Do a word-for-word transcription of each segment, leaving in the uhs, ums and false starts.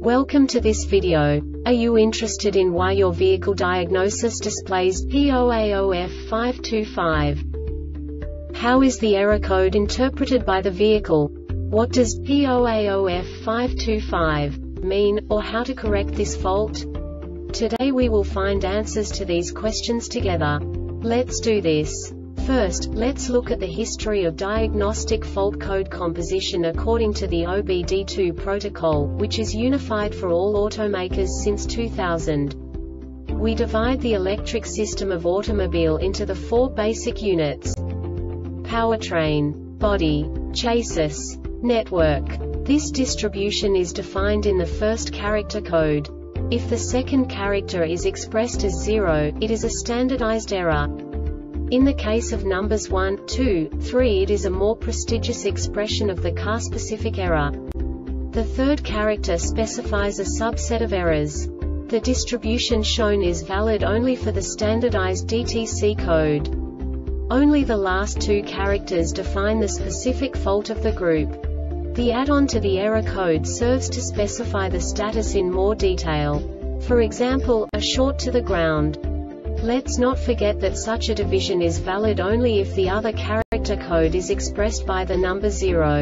Welcome to this video. Are you interested in why your vehicle diagnosis displays P zero A zero F five two five? How is the error code interpreted by the vehicle? What does P zero A zero F five two five mean, or how to correct this fault? Today we will find answers to these questions together. Let's do this. First, let's look at the history of diagnostic fault code composition according to the O B D two protocol, which is unified for all automakers since two thousand. We divide the electric system of automobile into the four basic units: powertrain, body, chassis, network. This distribution is defined in the first character code. If the second character is expressed as zero, it is a standardized error. In the case of numbers one, two, three, it is a more prestigious expression of the car-specific error. The third character specifies a subset of errors. The distribution shown is valid only for the standardized D T C code. Only the last two characters define the specific fault of the group. The add-on to the error code serves to specify the status in more detail. For example, a short to the ground. Let's not forget that such a division is valid only if the other character code is expressed by the number zero.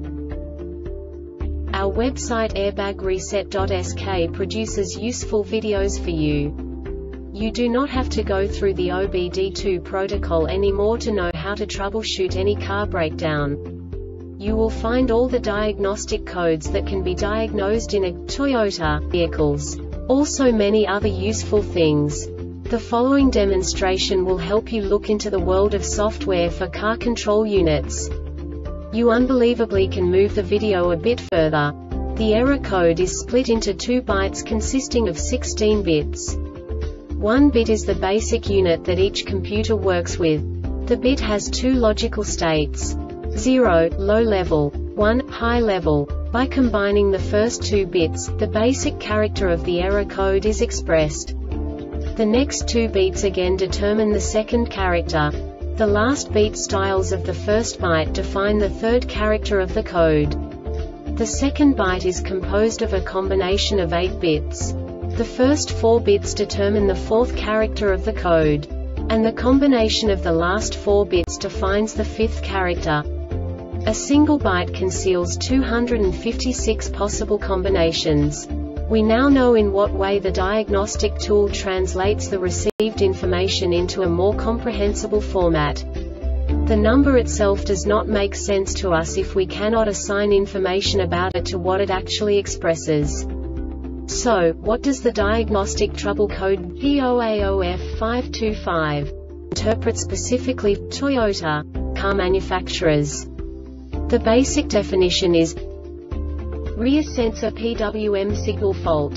Our website airbag reset dot S K produces useful videos for you. You do not have to go through the O B D two protocol anymore to know how to troubleshoot any car breakdown. You will find all the diagnostic codes that can be diagnosed in a Toyota vehicles. Also many other useful things. The following demonstration will help you look into the world of software for car control units. You unbelievably can move the video a bit further. The error code is split into two bytes consisting of sixteen bits. One bit is the basic unit that each computer works with. The bit has two logical states: zero, low level, one, high level. By combining the first two bits, the basic character of the error code is expressed. The next two beats again determine the second character. The last beat styles of the first byte define the third character of the code. The second byte is composed of a combination of eight bits. The first four bits determine the fourth character of the code. And the combination of the last four bits defines the fifth character. A single byte conceals two hundred fifty-six possible combinations. We now know in what way the diagnostic tool translates the received information into a more comprehensible format. The number itself does not make sense to us if we cannot assign information about it to what it actually expresses. So, what does the diagnostic trouble code P zero A zero F five two five interpret specifically for Toyota car manufacturers? The basic definition is rear sensor P W M signal fault.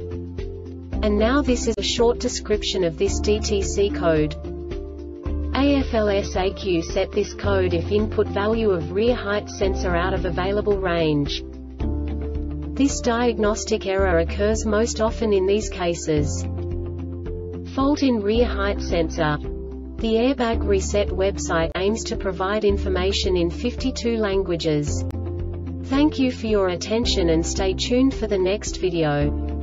And now this is a short description of this D T C code. A F L S A Q set this code if input value of rear height sensor out of available range. This diagnostic error occurs most often in these cases: fault in rear height sensor. The Airbag Reset website aims to provide information in fifty-two languages. Thank you for your attention and stay tuned for the next video.